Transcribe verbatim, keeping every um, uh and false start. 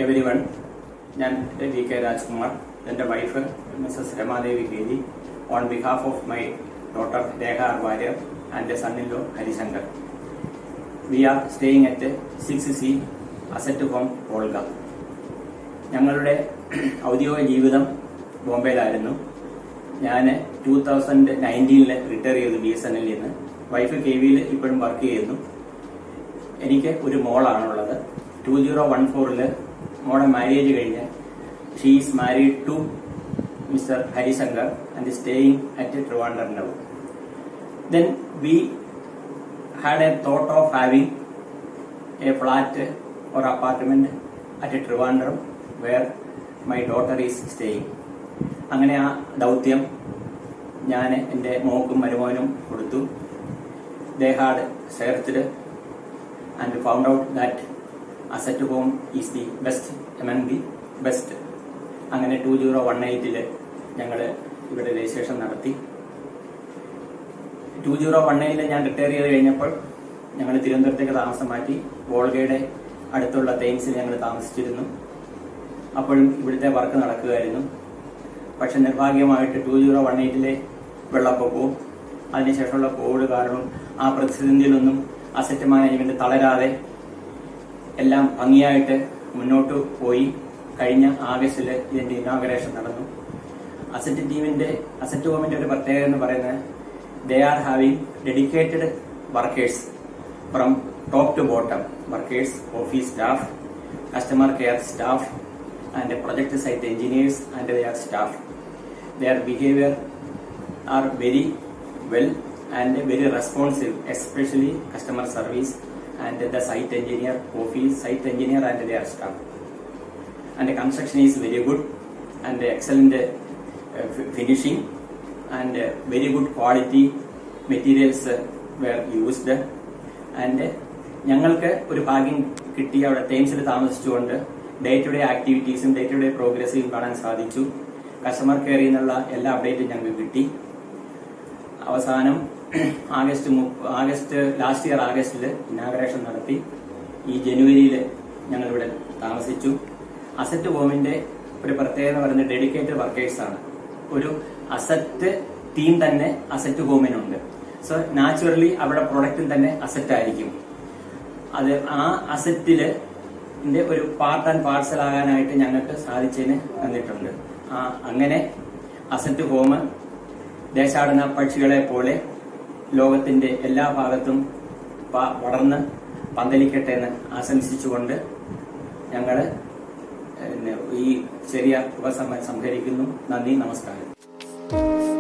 everyone. I am Rajkumar and my wife Missus Ramadevi Kedi on behalf of my daughter Rekha Arvarya and the son-in-law Harishankar. We are staying at six C Asset Home Volga. ഞങ്ങളുടെ ഔദ്യോഗിക ജീവിതം ബോംബെയിലായിരുന്നു. ഞാൻ two thousand നയൻറ്റീനിൽ retire ചെയ്തു B S N എല്ലിൽ നിന്ന്. Wife K വിയിൽ ഇപ്പോഴും വർക്ക് ചെയ്യുന്നു. എനിക്ക് ഒരു മോളാണുള്ളത്. ടൂ സീറോ വൺ ഫോറില് മോളെ മാരേജ് കഴിഞ്ഞ് she is married to mister Harishankar and staying at Trivandrum now. Then we had a thought of having a flat or apartment at Trivandrum where my daughter is staying. അങ്ങനെ ആ ദൗത്യം ഞാൻ എൻ്റെ മോക്കും മരുമോനും കൊടുത്തു. They had searched and found out that Asset Home is the best among the best. അങ്ങനെ two zero one എയ്റ്റില് ഞങ്ങൾ ഇവിടെ രജിസ്ട്രേഷൻ നടത്തി. ടൂ സീറോ വൺ എയ്റ്റില് ഞാൻ റിട്ടയർ ചെയ്ത് കഴിഞ്ഞപ്പോൾ ഞങ്ങൾ തിരുവനന്തപുരത്തേക്ക് താമസം മാറ്റി. വോൾഗയുടെ അടുത്തുള്ള തേംസിൽ ഞങ്ങൾ താമസിച്ചിരുന്നു. അപ്പോഴും ഇവിടുത്തെ വർക്ക് നടക്കുകയായിരുന്നു. പക്ഷെ നിർഭാഗ്യമായിട്ട് ടൂ സീറോ വൺ എയ്റ്റിലെ വെള്ളപ്പൊക്കവും അതിനുശേഷമുള്ള കോവിഡ് കാരണവും ആ പ്രതിസന്ധിയിലൊന്നും അസറ്റ് മാനേജ്മെന്റ് തളരാതെ എല്ലാം ഭംഗിയായിട്ട് മുന്നോട്ട് പോയി. കഴിഞ്ഞ ആഗസ്റ്റിൽ ഇതിന്റെ ഇനോഗ്രേഷൻ നടന്നു. അസറ്റ് ടീമിന്റെ അസറ്റ് ഹോമിന്റെ ഒരു പ്രത്യേകത എന്ന് പറയുന്നത് they are having dedicated workers from top to bottom. Workers, office staff, customer care staff and project site engineers and their staff. Their behavior are very well and very responsive, especially customer service and the site engineer, office site engineer and their staff. And the construction is very good and excellent uh, finishing and uh, very good quality materials uh, were used. And ഞങ്ങൾക്ക് ഒരു ഭാഗ്യം കിട്ടി. അവിടെ തേംസിൽ താമസിച്ചുകൊണ്ട് day to day ആക്ടിവിറ്റീസും day to day പ്രോഗ്രസും കാണാൻ സാധിച്ചു. കസ്റ്റമർ കെയറിൽ നിന്നുള്ള എല്ലാ അപ്ഡേറ്റും ഞങ്ങൾക്ക് കിട്ടി. അവസാനം ആഗസ്റ്റ് ആഗസ്റ്റ് ലാസ്റ്റ് ഇയർ ആഗസ്റ്റിൽ ഇനാഗ്രേഷൻ നടത്തി. ഈ ജനുവരിയിൽ ഞങ്ങളിവിടെ താമസിച്ചു. അസറ്റ് ഹോമിന്റെ ഒരു പ്രത്യേകത പറയുന്നത് ഡെഡിക്കേറ്റഡ് വർക്കേഴ്സ് ആണ്. ഒരു അസറ്റ് ടീം തന്നെ അസറ്റ് ഹോമിനുണ്ട്. സോ നാച്ചുറലി അവിടെ പ്രൊഡക്റ്റിൽ തന്നെ അസറ്റ് ആയിരിക്കും. അത് ആ അസറ്റില് ഒരു പാർട്ട് ആൻഡ് പാർസൽ ആകാനായിട്ട് ഞങ്ങൾക്ക് സാധിച്ചതിന് തന്നിട്ടുണ്ട്. ആ അങ്ങനെ അസറ്റ് ഹോം ദേശാടന പക്ഷികളെ പോലെ ലോകത്തിന്റെ എല്ലാ ഭാഗത്തും വളർന്ന് പന്തലിക്കട്ടെ എന്ന് ആശംസിച്ചുകൊണ്ട് ഞങ്ങൾ ഈ ചെറിയ ഉപസംഹരിക്കുന്നു. നന്ദി, നമസ്കാരം.